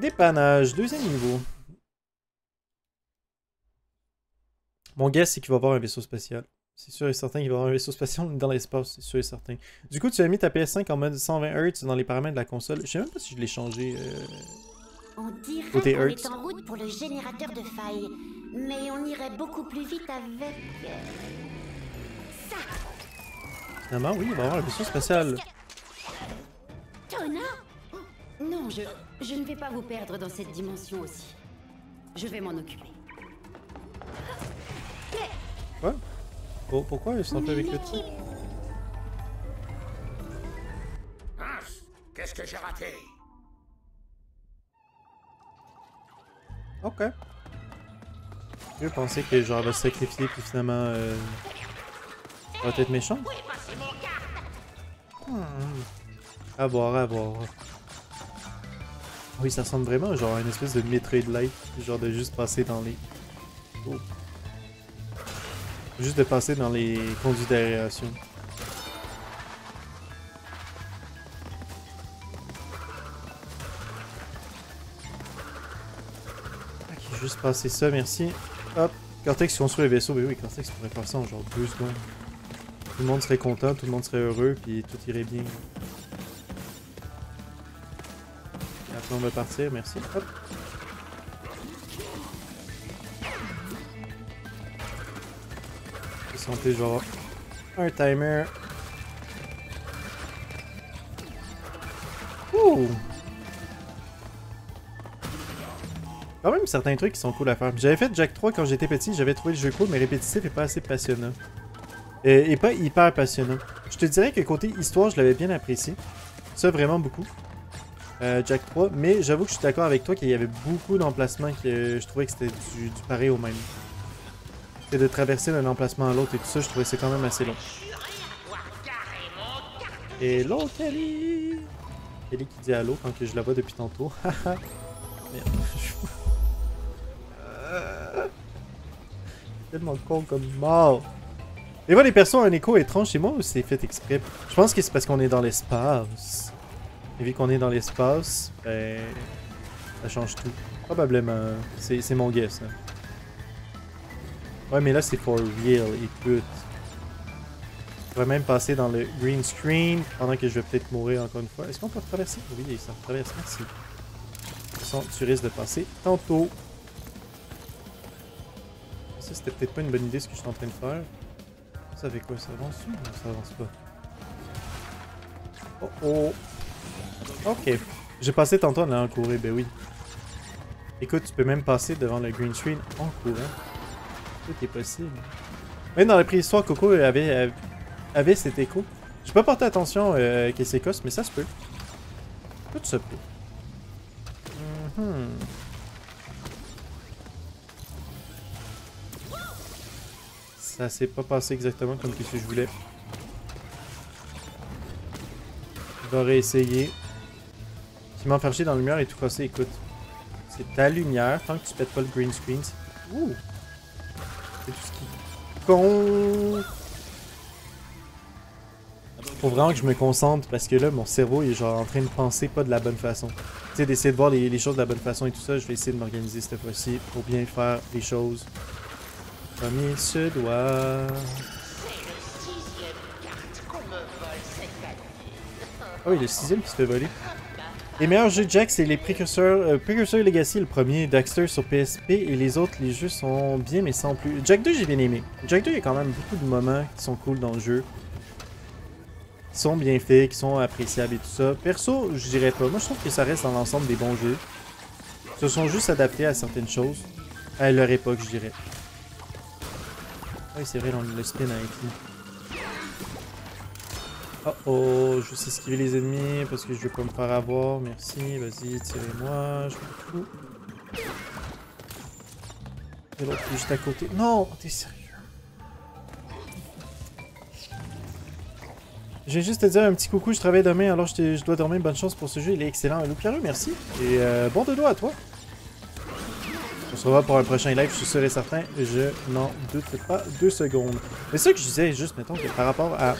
Dépannage, deuxième niveau. Mon guess, c'est qu'il va y avoir un vaisseau spatial. C'est sûr et certain qu'il va y avoir un vaisseau spatial dans l'espace, c'est sûr et certain. Du coup, tu as mis ta PS5 en mode 120 Hz dans les paramètres de la console. Je sais même pas si je l'ai changé On dirait côté qu'on Hz. est en route pour le générateur de failles, mais on irait beaucoup plus vite avec... ça. Finalement, oui, il va y avoir un vaisseau spatial. Tona? Non, je ne vais pas vous perdre dans cette dimension aussi. Je vais m'en occuper. Quoi? Oh, pourquoi ils sont pas avec le truc? Mince, qu'est-ce que j'ai raté? Ok. Je pensais que genre elle va se sacrifier puis finalement elle va être méchant. À voir, à voir. Oui, ça ressemble vraiment genre à une espèce de Metroid-like, genre de juste passer dans les... Oh. Juste de passer dans les conduits d'aération. Ok, juste passer ça, merci. Hop, Cortex construit le vaisseau. Mais oui, Cortex pourrait faire ça en genre 2 secondes. Tout le monde serait content, tout le monde serait heureux, puis tout irait bien. Et après on va partir, merci. Hop. On peut genre un timer. Ouh! Quand même certains trucs qui sont cool à faire. J'avais fait Jack 3 quand j'étais petit, j'avais trouvé le jeu cool, mais répétitif et pas assez passionnant. Et pas hyper passionnant. Je te dirais que côté histoire, je l'avais bien apprécié. Ça, vraiment beaucoup. Jack 3, mais j'avoue que je suis d'accord avec toi qu'il y avait beaucoup d'emplacements que je trouvais que c'était du pareil au même. Et de traverser d'un emplacement à l'autre et tout ça, je trouvais que c'est quand même assez long. Hello Kelly! Kelly qui dit allô quand que je la vois depuis tantôt. Haha. Merde. Tellement con comme mort. Et voilà, les persos ont un écho étrange chez moi ou c'est fait exprès? Je pense que c'est parce qu'on est dans l'espace. Et vu qu'on est dans l'espace, ben... ça change tout. Probablement. C'est mon guess. Hein. Ouais, mais là, c'est for real, écoute. Je pourrais même passer dans le green screen pendant que je vais peut-être mourir encore une fois. Est-ce qu'on peut traverser? Oui, ça traverse, merci. De toute façon, tu risques de passer tantôt. Ça, c'était peut-être pas une bonne idée ce que je suis en train de faire. Ça fait quoi? Ça avance ou non, ça avance pas? Oh oh! Ok. J'ai passé tantôt en allant courir, ben oui. Écoute, tu peux même passer devant le green screen en courant. Tout est possible. Même dans la préhistoire, Coco avait cet écho. J'ai pas porté attention que c'est cos, mais ça se peut. Tout se peut. Ça s'est pas passé exactement comme que je voulais. Je vais réessayer. Tu m'en faire chier dans la lumière et tout casser, écoute. C'est ta lumière, tant que tu pètes pas le green screen. Ouh! C'est tout ce qui compte. Faut vraiment que je me concentre parce que là, mon cerveau il est genre en train de penser pas de la bonne façon. Tu sais, d'essayer de voir les choses de la bonne façon et tout ça, je vais essayer de m'organiser cette fois-ci pour bien faire les choses comme il se doit. Oh, il y a le 6ème qui se fait voler. Les meilleurs jeux de Jack, c'est les Precursor Legacy, le premier, Daxter sur PSP, et les autres, les jeux sont bien, mais sans plus. Jack 2, j'ai bien aimé. Jack 2, il y a quand même beaucoup de moments qui sont cool dans le jeu. Qui sont bien faits, qui sont appréciables et tout ça. Perso, je dirais pas. Moi, je trouve que ça reste dans l'ensemble des bons jeux. Ils se sont juste adaptés à certaines choses. À leur époque, je dirais. Oui, c'est vrai, le spin a été. Oh oh, je sais esquiver les ennemis parce que je veux pas me faire avoir. Merci, vas-y, tirez-moi, je m'en fous. Et l'autre qui est juste à côté. Non, t'es sérieux? Je viens juste te dire un petit coucou, je travaille demain, alors je dois dormir. Bonne chance pour ce jeu, il est excellent. Loup Pierreux, merci. Et bon dodo à toi. On se revoit pour un prochain live, je suis sûr et certain. Je n'en doute pas 2 secondes. Mais c'est ça que je disais, juste mettons que par rapport à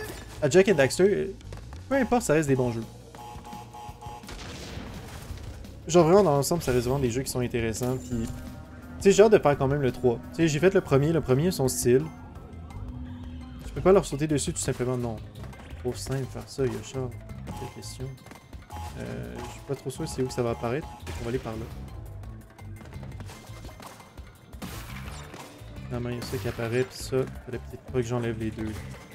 Jack et Daxter, peu importe, ça reste des bons jeux. Genre vraiment dans l'ensemble, ça reste vraiment des jeux qui sont intéressants. Puis, tu sais, j'ai hâte de faire quand même le 3. Tu sais, j'ai fait le premier a son style. Je peux pas leur sauter dessus tout simplement, non. Trop simple faire ça, Yoshar. Quelle question. Je suis pas trop sûr c'est où que ça va apparaître. On va aller par là. Finalement, il y a ça qui apparaît, pis ça, fallait peut-être pas que j'enlève les deux.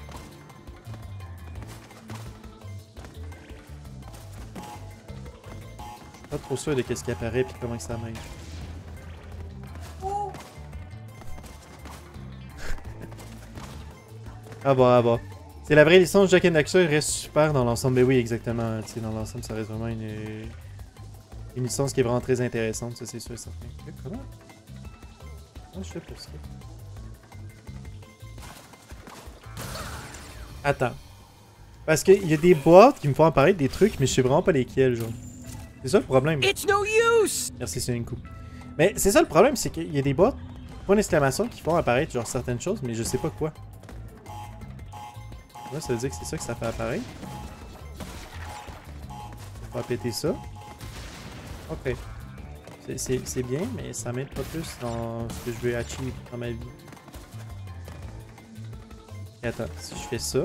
Je suis pas trop sûr de qu'est-ce qui apparaît pis comment que ça m'aide. Ah bah, ah bah. C'est la vraie licence, Jak and Daxter reste super dans l'ensemble. Mais oui, exactement. Tu sais, dans l'ensemble, ça reste vraiment une licence qui est vraiment très intéressante, ça c'est sûr et certain. Comment? Comment je fais pour ça? Attends. Parce qu'il y a des boîtes qui me font apparaître des trucs, mais je sais vraiment pas lesquels, genre. C'est ça le problème. It's no use! Merci, c'est un coup. Mais c'est ça le problème, c'est qu'il y a des boîtes, point d'exclamation, qui font apparaître genre certaines choses, mais je sais pas quoi. Là, ça veut dire que c'est ça que ça fait apparaître. On va péter ça. Ok. C'est bien, mais ça m'aide pas plus dans ce que je veux achieve dans ma vie. Et attends, si je fais ça...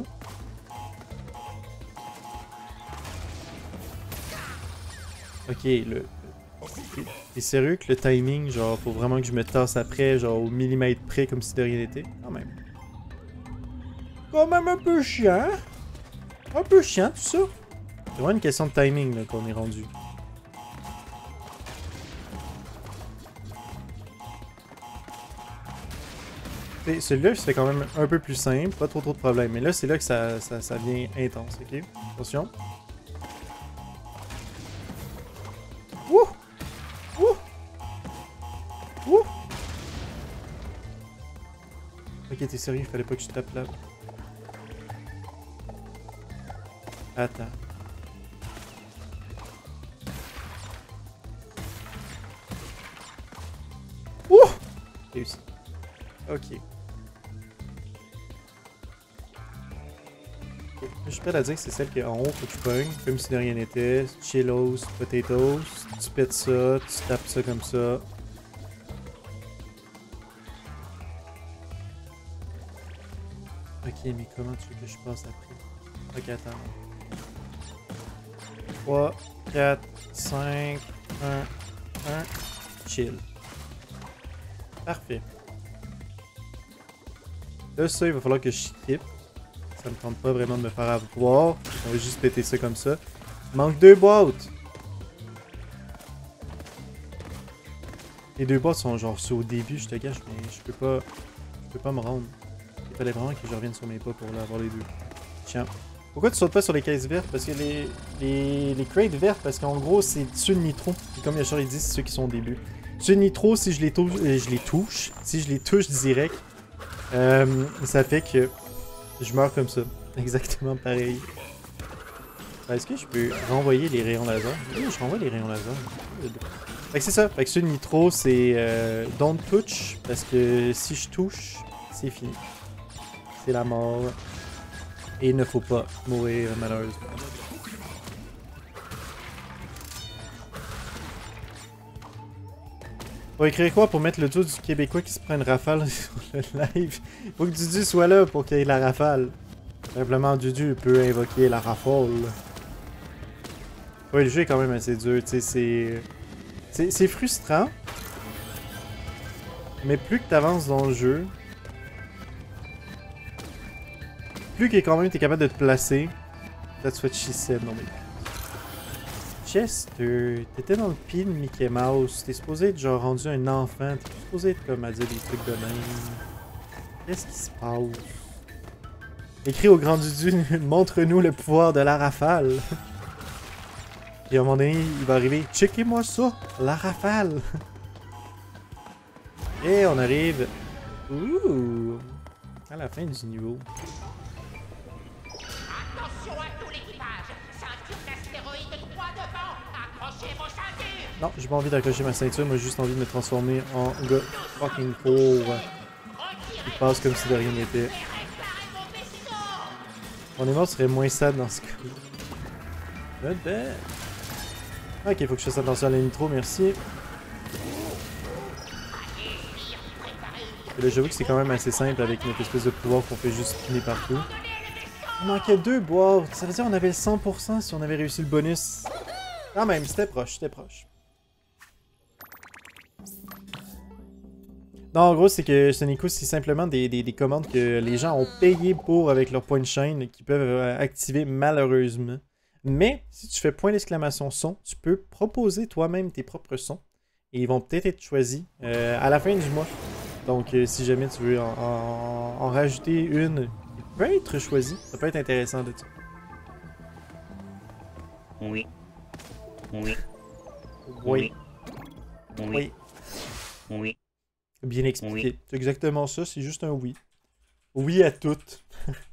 Ok, t'es sérieux que le timing, genre, faut vraiment que je me tasse après, genre au millimètre près, comme si de rien n'était? Quand même. Quand même un peu chiant. Un peu chiant, tout ça. C'est vraiment une question de timing, là, qu'on est rendu. Celui-là, c'est quand même un peu plus simple, pas trop de problèmes. Mais là, c'est là que ça devient intense, ok? Attention. Wouh! Wouh! Wouh! Ok, t'es sérieux, il fallait pas que je tape là. Attends. Ouh! Réussi. Ok. Je suis prêt à dire que c'est celle qui est en haut, faut que tu pognes, comme si de rien n'était. Chillos, potatoes, tu pètes ça, tu tapes ça comme ça. Ok, mais comment tu veux que je passe après? Ok, attends. 3, 4, 5, 1, 1, chill. Parfait. Là, ça, il va falloir que je skip. Ça me tente pas vraiment de me faire avoir. On va juste péter ça comme ça. Il manque 2 boîtes. Les 2 boîtes sont genre au début, je te gâche, mais je peux pas me rendre. Il fallait vraiment que je revienne sur mes pas pour avoir les 2. Tiens. Pourquoi tu sautes pas sur les caisses vertes? Parce que les crates vertes, parce qu'en gros, c'est ceux de nitro. Et comme Yoshar il dit, c'est ceux qui sont au début. Ceux de nitro, si je les touche, si je les touche direct, ça fait que je meurs comme ça. Exactement pareil. Est-ce que je peux renvoyer les rayons laser? Oui, je renvoie les rayons laser. Fait que c'est ça. Fait que ceux de nitro, c'est don't touch. Parce que si je touche, c'est fini. C'est la mort. Et il ne faut pas mourir, malheureusement. Faut écrire quoi pour mettre le dos du Québécois qui se prend une rafale sur le live? Faut que Dudu soit là pour qu'il y ait la rafale. Simplement, Dudu peut invoquer la rafale. Ouais, le jeu est quand même assez dur, tu sais, c'est frustrant. Mais plus que t'avances dans le jeu, plus que quand même t'es capable de te placer. That's what she said, non mais... Chester, t'étais dans le pied de Mickey Mouse, t'es supposé être genre rendu un enfant, t'es supposé être comme à dire des trucs de même. Qu'est-ce qui se passe? Écris au grand Dudu, montre-nous le pouvoir de la rafale. Et à un moment donné, il va arriver, checkez-moi ça, la rafale. Et on arrive, ouh, à la fin du niveau. Attention à tout l'équipage! Ceinture d'astéroïdes droit devant! Accrochez vos ceintures! Non, j'ai pas envie d'accrocher ma ceinture, moi j'ai juste envie de me transformer en gars fucking pauvre. Il passe comme si de rien n'était. Mon émoi serait moins sad dans ce cas. Not bad. Ok, faut que je fasse attention à la nitro, merci. Et là, j'avoue que c'est quand même assez simple avec notre espèce de pouvoir qu'on fait juste spinner partout. Il manquait 2 boîtes. Ça veut dire qu'on avait le 100% si on avait réussi le bonus. Quand même, c'était proche, c'était proche. Non, en gros, c'est que Sonico, c'est simplement des commandes que les gens ont payé pour avec leur point de chaîne qui peuvent activer malheureusement. Mais, si tu fais point d'exclamation son, tu peux proposer toi-même tes propres sons. Et ils vont peut-être être choisis à la fin du mois. Donc, si jamais tu veux en rajouter une qui peut être choisie, ça peut être intéressant de ça. Oui. Oui. Oui. Oui. Oui. Oui. Bien expliqué. Oui. C'est exactement ça, c'est juste un oui. Oui à toutes.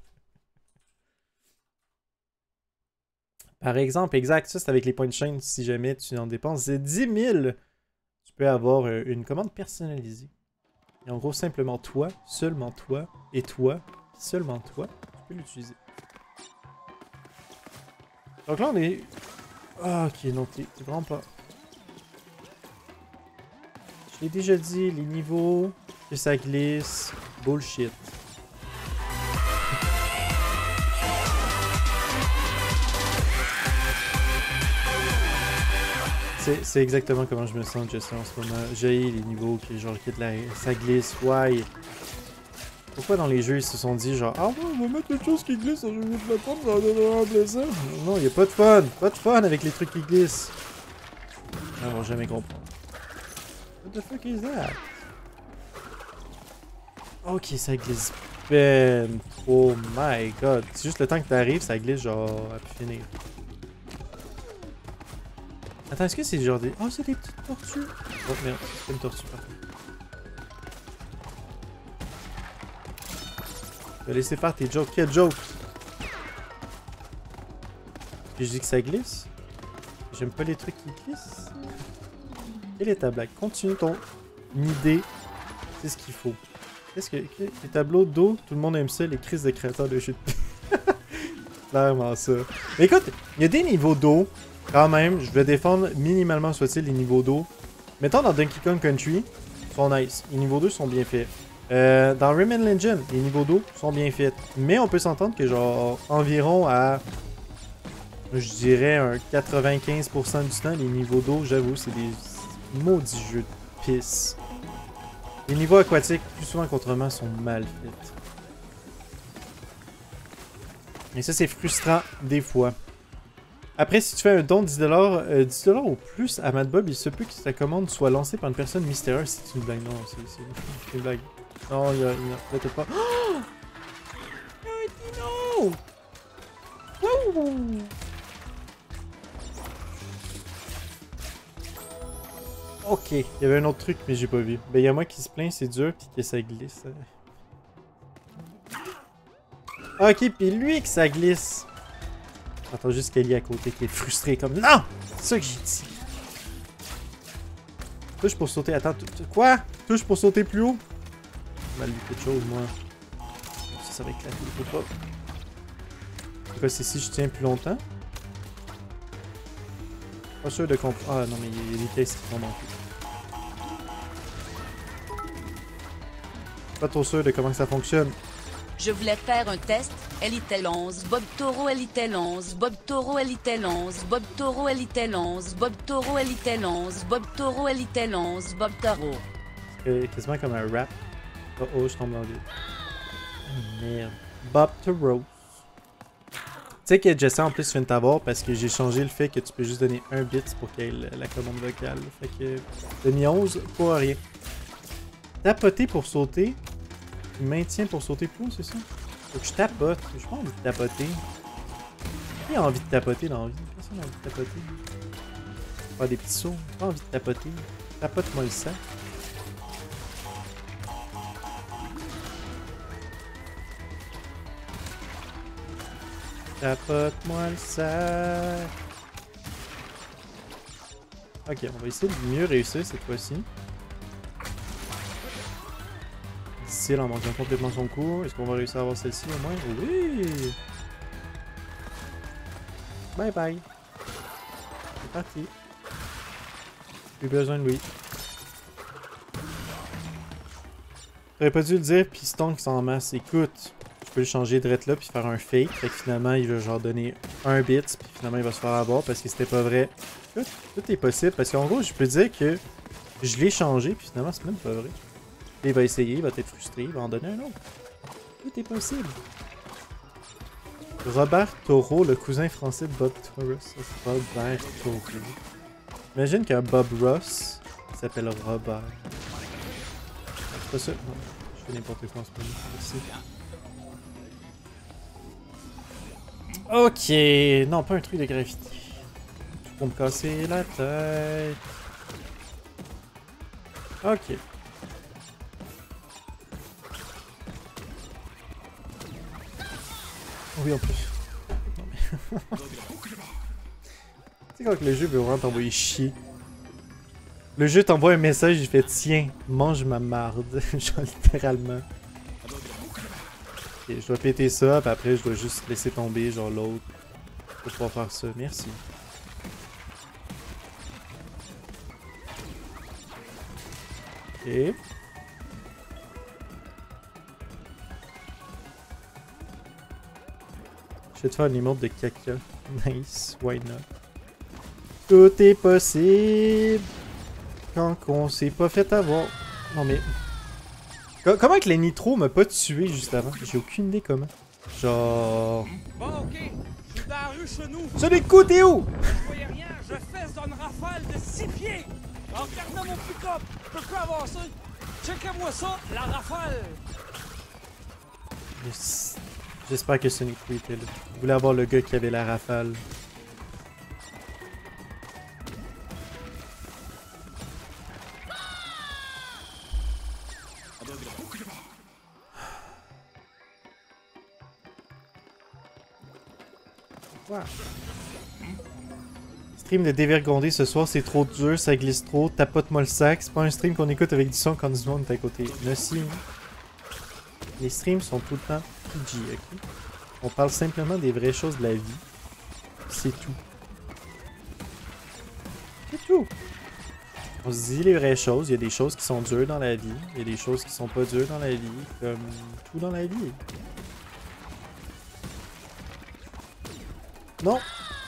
Par exemple, exact, ça c'est avec les points de chaîne. Si jamais tu en dépenses 10 000, tu peux avoir une commande personnalisée. Et en gros, simplement toi, seulement toi, et toi, seulement toi, tu peux l'utiliser. Donc là, on est... Ah, ok, non, t'es vraiment pas... Je l'ai déjà dit, les niveaux, que ça glisse, bullshit. C'est exactement comment je me sens, Jesse, en ce moment. J'ai les niveaux qui, genre, qui de la... ça glisse, why? Pourquoi dans les jeux, ils se sont dit, genre, ah ouais, on va mettre quelque chose qui glisse, je vais te le prendre, ça va donner un plaisir. Non, il n'y a pas de fun. Pas de fun avec les trucs qui glissent. On va jamais comprendre. What the fuck is that? Ok, ça glisse ben. Oh my god. C'est juste le temps que t'arrives, ça glisse genre à pu finir. Attends, est-ce que c'est genre des... Oh, c'est des petites tortues. Oh merde, c'est une tortue par contre. Tu vas laisser faire tes jokes. Quel joke? Est-ce que je dis que ça glisse? J'aime pas les trucs qui glissent. Quelle est ta blague? Continue ton idée. C'est ce qu'il faut. Qu'est-ce que... Les tableaux d'eau, tout le monde aime ça, les crises de créateurs de jeux de... Clairement ça. Mais écoute, il y a des niveaux d'eau, quand même, je vais défendre minimalement soit-il les niveaux d'eau. Mettons dans Donkey Kong Country, ils sont nice. Les niveaux d'eau sont bien faits. Dans Rayman Legend, les niveaux d'eau sont bien faits. Mais on peut s'entendre que genre environ à... Je dirais un 95% du temps, les niveaux d'eau, j'avoue, c'est des maudits jeux de pisse. Les niveaux aquatiques, plus souvent qu'autrement, sont mal faits. Et ça, c'est frustrant des fois. Après, si tu fais un don de 10$, 10$ ou plus à Mad Bob, il se peut que ta commande soit lancée par une personne mystérieuse. C'est une blague, non, c'est une blague. Non, il y a peut-être pas. Oh! Non! Wouh! Ok, il y avait un autre truc, mais j'ai pas vu. Ben, il y a moi qui se plaint, c'est dur, pis que ça glisse. Ok, pis lui que ça glisse. Attends juste Kelly à côté qui est frustré comme... Non! C'est ça que j'ai dit. Touche pour sauter. Attends, quoi? Touche pour sauter plus haut? J'ai mal vu quelque chose, moi. Ça va éclater, il faut pas. Pourquoi c'est si je tiens plus longtemps? Pas sûr de comprendre. Ah non, mais il y a des caisses qui vont manquer. Pas trop sûr de comment ça fonctionne. Je voulais faire un test. Elitel 11, Bob Toro Elitel 11, Bob Toro Elitel 11, Bob Toro Elitel 11, Bob Toro Elitel 11, Bob Toro Elitel 11, Bob Toro. C'est quasiment comme un rap. Oh oh, je tombe dans le vide. Oh, merde. Bob Toro. Tu sais que Jesse en plus vient de t'avoir parce que j'ai changé le fait que tu peux juste donner un bit pour qu'il y ait la commande vocale. Fait que demi 11 pour rien. Tapoter pour sauter. Maintien pour sauter plus haut, c'est ça? Faut que je tapote. J'ai pas envie de tapoter. Qui a envie de tapoter dans la vie? Personne n'a envie de tapoter. Faire des petits sauts. J'ai pas envie de tapoter. Tapote-moi le sac. Tapote-moi le sac. Ok, on va essayer de mieux réussir cette fois-ci. Difficile en manquant complètement son coup. Est-ce qu'on va réussir à avoir celle-ci au moins? Oui! Bye bye! C'est parti. Plus besoin de lui. J'aurais pas dû le dire, piston qui s'en masse. Écoute, je peux le changer de là puis faire un fake. Fait que finalement, il va genre donner un bit, puis finalement, il va se faire avoir parce que c'était pas vrai. Tout est possible, parce qu'en gros, je peux dire que je l'ai changé, puis finalement, c'est même pas vrai. Et il va essayer, il va être frustré, il va en donner un autre. Tout est possible. Robert Taureau, le cousin français de Bob Ross. Robert Taureau. Imagine qu'un Bob Ross s'appelle Robert. C'est pas ça? Non, je fais n'importe quoi en ce moment. Ok, non, pas un truc de gravité. Pour me casser la tête. Ok. Oui, en plus. Non, mais... tu sais, quand le jeu veut vraiment t'envoyer chier. Le jeu t'envoie un message, il fait tiens, mange ma marde. Genre littéralement. Ok, je dois péter ça, puis après je dois juste laisser tomber, genre l'autre. Pour pouvoir faire ça. Merci. Ok. Je vais te faire un emote de caca. Nice, why not? Tout est possible quand on s'est pas fait avoir. Non mais... Comment que les nitro m'a pas tué juste avant? J'ai aucune idée comment. Genre... Bon, ok. Je suis dans la rue chez nous. C'est des coups, t'es où? Je voyais rien. Je fesse dans une rafale de 6 pieds. En regardant mon pick-up. Je peux plus avoir ça. Checkez-moi ça, la rafale. J'espère que Sonic Free était là. Je voulais avoir le gars qui avait la rafale. Wow. Stream de dévergondé ce soir, c'est trop dur, ça glisse trop, tapote-moi le sac. C'est pas un stream qu'on écoute avec du son quand du monde est à côté. Merci. Les streams sont tout le temps PG, ok? On parle simplement des vraies choses de la vie. C'est tout. C'est tout. On se dit les vraies choses. Il y a des choses qui sont dures dans la vie. Il y a des choses qui sont pas dures dans la vie. Comme tout dans la vie. Non.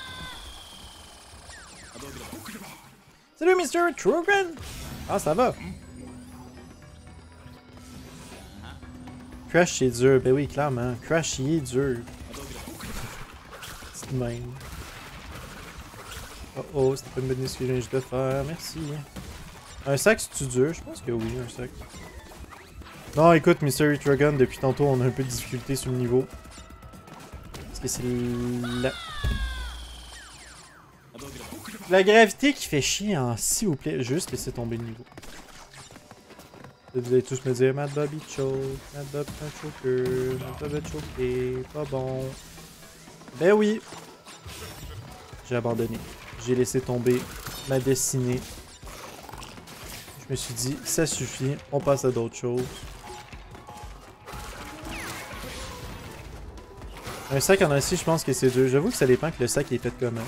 Salut Mr. Trugan! Ah, ça va. Crash, c'est dur. Ben oui, clairement. Crash, il est dur. C'est de même. Oh oh, c'était pas une bonne idée ce que je viens de faire. Merci. Un sac, c'est-tu dur? Je pense que oui, un sac. Non, écoute, Mystery Dragon, depuis tantôt, on a un peu de difficulté sur le niveau. Parce que c'est la gravité qui fait chier en s'il vous plaît. Juste laisser tomber le niveau. Vous allez tous me dire, Mad Bobby choke, Mad Bob c'est un choker, Mad Bob est choqué, pas bon. Ben oui. J'ai abandonné. J'ai laissé tomber ma destinée. Je me suis dit, ça suffit, on passe à d'autres choses. Un sac en acier, je pense que c'est dur. J'avoue que ça dépend que le sac est fait comment.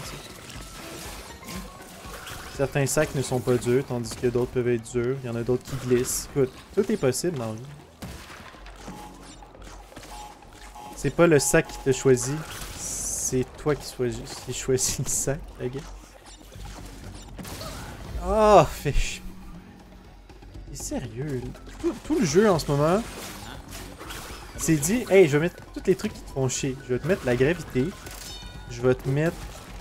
Certains sacs ne sont pas durs, tandis que d'autres peuvent être durs. Il y en a d'autres qui glissent. Écoute, tout est possible dans la vie. C'est pas le sac qui te choisit, c'est toi qui choisis le sac, la gars. Ah, fait chier. T'es sérieux, tout le jeu en ce moment, c'est dit, hey, je vais mettre tous les trucs qui te font chier. Je vais te mettre la gravité, je vais te mettre...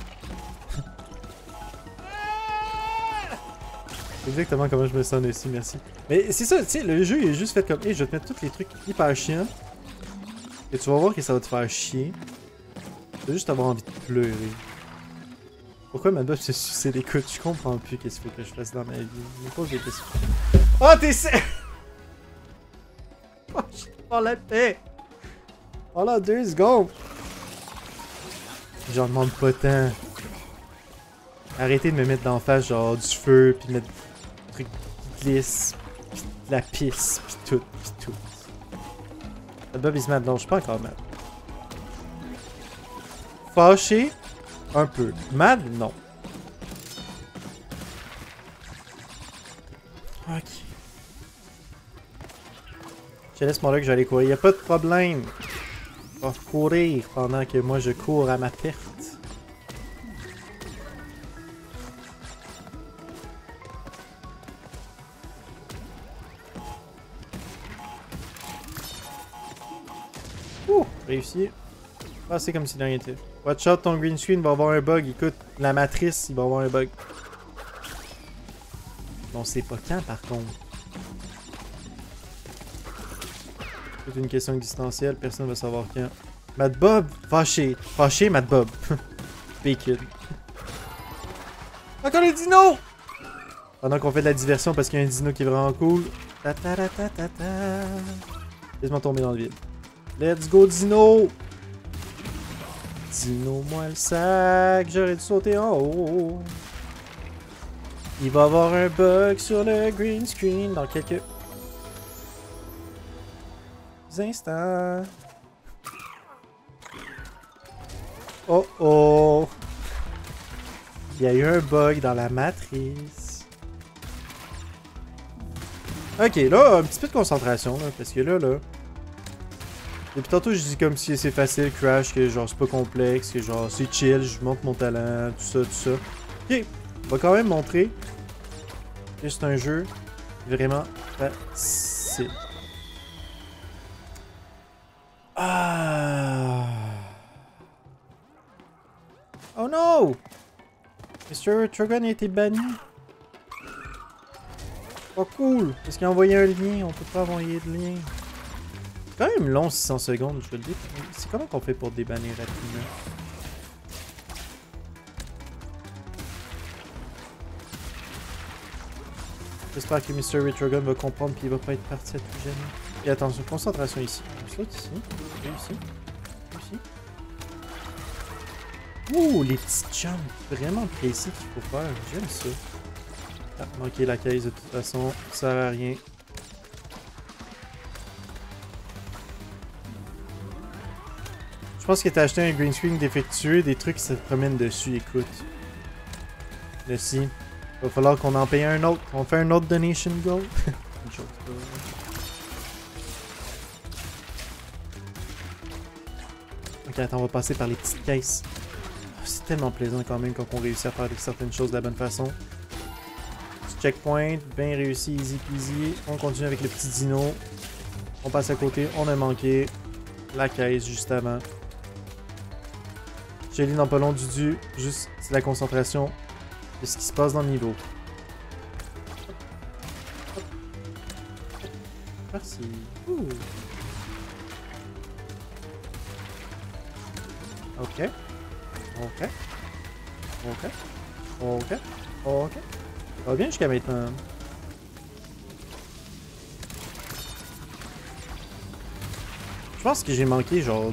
C'est exactement comment je me sens aussi, merci. Mais c'est ça, tu sais, le jeu il est juste fait comme, hey, je vais te mettre tous les trucs hyper chiants. Et tu vas voir que ça va te faire chier. Tu vas juste avoir envie de pleurer. Pourquoi ma meuf se suicide? Écoute, je comprends plus qu'est-ce qu'il faut que je fasse dans ma vie. Je me pose des questions. Oh, t'es sérieux? Oh, je suis pas la paix. Oh là, 2 secondes. J'en demande pas tant. Arrêtez de me mettre d'en face, genre du feu, pis mettre des trucs qui glissent, pis de la pisse, pis tout, pis tout. Bob is mad, non, je suis pas encore mad. Fâché? Un peu. Mad? Non. Ok. Je laisse mon là que j'allais courir. Y a pas de problème. On va courir pendant que moi je cours à ma perte. Ouh, réussi. Ah, c'est comme si de rien n'était. Watch out, ton green screen va avoir un bug. Écoute, la matrice, il va avoir un bug. On sait pas quand, par contre. C'est une question existentielle, personne ne va savoir quand. Mad Bob, fâché. Fâché, Mad Bob. Bacon. Encore les dinos! Pendant qu'on fait de la diversion parce qu'il y a un dino qui est vraiment cool. Ta ta ta ta ta ta. Laisse-moi tomber dans le vide. Let's go, dino! Dino-moi le sac, j'aurais dû sauter en haut. Il va y avoir un bug sur le green screen dans quelques instants. Oh oh! Il y a eu un bug dans la matrice. Ok, là, un petit peu de concentration, là, parce que là... Depuis tantôt, je dis comme si c'est facile, Crash, que genre c'est pas complexe, que genre c'est chill, je montre mon talent, tout ça, tout ça. Ok, on va quand même montrer que c'est un jeu vraiment facile. Ah! Oh non! Mr. Trogon a été banni. Pas cool, parce qu'il a envoyé un lien, on peut pas envoyer de lien. C'est quand même long 600 secondes, je veux le dire. C'est comment qu'on fait pour débanner rapidement? J'espère que Mr. Retrogun va comprendre puis il va pas être parti à tout jamais. Et attention, concentration ici. On saute ici. Ici. Ici. Ouh, les petits jumps vraiment précis qu'il faut faire. J'aime ça. Ah, manquer la caisse de toute façon, ça sert à rien. Je pense que t'as acheté un green screen défectueux, des trucs qui se promènent dessus, écoute. Là, si. Va falloir qu'on en paye un autre. On fait un autre donation goal. Ok, attends, on va passer par les petites caisses. Oh, c'est tellement plaisant quand même quand on réussit à faire certaines choses de la bonne façon. Petit checkpoint, bien réussi, easy peasy. On continue avec le petit dino. On passe à côté, on a manqué la caisse juste avant. J'ai lu dans pas long du juste c'est la concentration de ce qui se passe dans le niveau. Merci. Ouh. Ok. Ok. Ok. Ok. Ok. Ça va bien jusqu'à maintenant. Je pense que j'ai manqué genre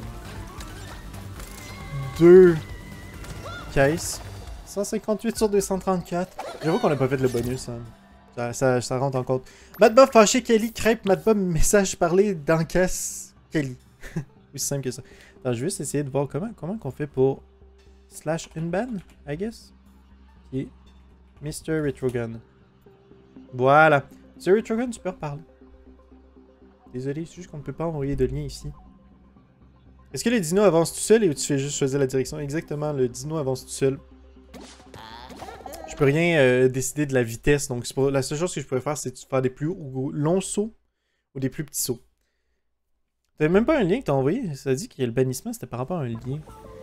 2 caisses. 158 sur 234. J'avoue qu'on n'a pas fait le bonus. Hein. Ça rentre en compte. Mad Bob fâché Kelly, crêpe, Mad Bob message parlé dans caisse Kelly. Aussi simple que ça. Alors, je vais juste essayer de voir comment qu'on fait pour slash unban, I guess. Qui Mr. Retrogun. Voilà. Mr. Retrogun, tu peux reparler. Désolé, c'est juste qu'on ne peut pas envoyer de lien ici. Est-ce que le dino avance tout seul et tu fais juste choisir la direction? Exactement, le dino avance tout seul. Je peux rien décider de la vitesse, donc la seule chose que je pourrais faire, c'est de faire des plus longs sauts ou des plus petits sauts. T'avais même pas un lien que t'as envoyé? Ça dit qu'il y a le bannissement, c'était par rapport à un lien.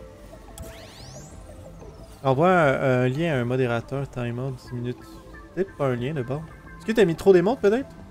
Envoie un lien à un modérateur, timeout, 10 minutes. Peut-être pas un lien de bord. Est-ce que t'as mis trop d'émotes peut-être?